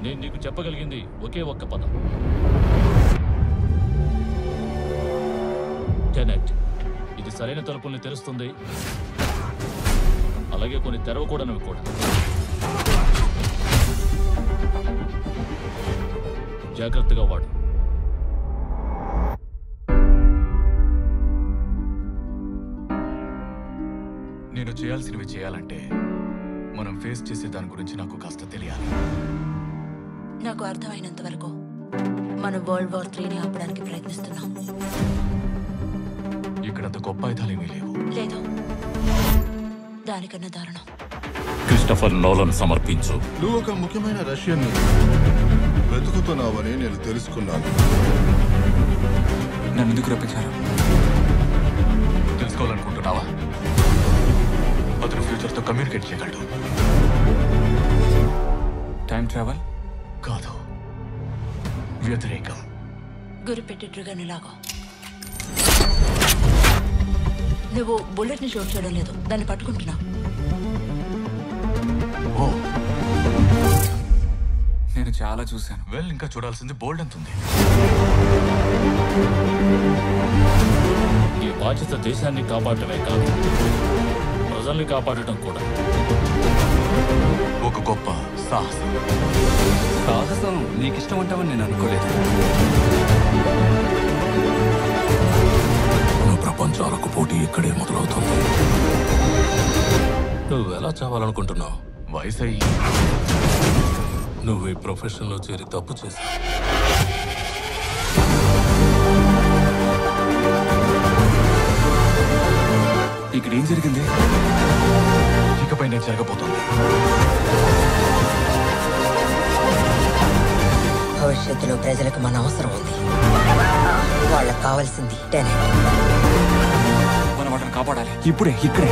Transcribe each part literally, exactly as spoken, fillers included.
నేను నీకు చెప్పగలిగింది ఒకే ఒక్క పదం. టెనెట్. ఇది సరైన తలుపుల్ని తెరుస్తుంది, అలాగే కొన్ని తెరవకూడనివి కూడా. జాగ్రత్తగా వాడు. నేను చేయాల్సినవి చేయాలంటే మనం ఫేస్ చేసే దాని గురించి నాకు కాస్త తెలియాలి. నాకు అర్థమైనంత వరకు మనం వరల్డ్ వార్ త్రీని ఆపడానికి ప్రయత్నిస్తున్నాం. ఇక్కడంత గొప్ప ఆయుధాలేమీ లేవు. లేదు, దానికన్నా దారుణం. క్రిస్టఫర్ నోలన్ సమర్పించు. నువ్వు ఒక ముఖ్యమైన రష్యన్ వెతుకుతున్నావని నేను తెలుసుకున్నాను. నన్ను ఎందుకు రప్పించారు? తెలుసుకోవాలనుకుంటున్నావా? అతను ఫ్యూచర్తో కమ్యూనికేట్ చేయగలడు. టైం ట్రావెల్ కాదు, వ్యతిరేకం. గురి పెట్టి ట్రిగర్ని లాగా. నువ్వు బుల్లెట్ ని షూట్ చేయడం లేదు, దాన్ని పట్టుకుంటున్నావు. ఓ, నేను చాలా చూశాను. వెల్, ఇంకా చూడాల్సింది బోల్డ్ అంతుంది. ఈ బాధ్యత దేశాన్ని కాపాడటమే కాదు, ప్రజల్ని కాపాడటం కూడా. ఒక గొప్ప సాహసం. సాహసం నీకిష్టం అంటావని నేను అనుకోలేదు. ప్రపంచాలకు పోటీ ఇక్కడే మొదలవుతుంది. నువ్వు ఎలా చావాలనుకుంటున్నావు? వయసు అయ్యి నువ్వు ఈ ప్రొఫెషన్లో చేరి తప్పు చేశావు. ఇక్కడ ఏం జరిగింది? ఇకపై నేను జరగబోతుంది. భవిష్యత్తులో ప్రజలకు మన అవసరం ఉంది. వాళ్ళకు కావాల్సింది టెనెట్. మనం వాటిని కాపాడాలి, ఇప్పుడే, ఇక్కడే.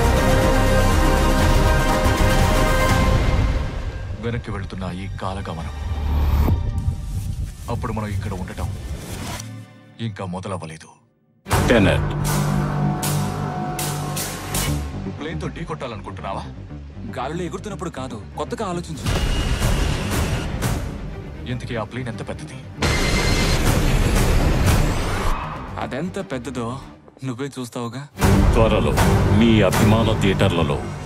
వెనక్కి వెళుతున్న ఈ కాలగమనం, అప్పుడు మనం ఇక్కడ ఉండటం ఇంకా మొదలవ్వలేదు. టెనెట్. ప్లేన్తో ఢీ కొట్టాలనుకుంటున్నావా? గాలిలో ఎగురుతున్నప్పుడు కాదు, కొత్తగా ఆలోచించు. ఇంతకీ ఆ ప్లేన్ ఎంత పెద్దది? అదెంత పెద్దదో నువ్వే చూస్తావుగా. త్వరలో మీ అభిమాన థియేటర్లలో.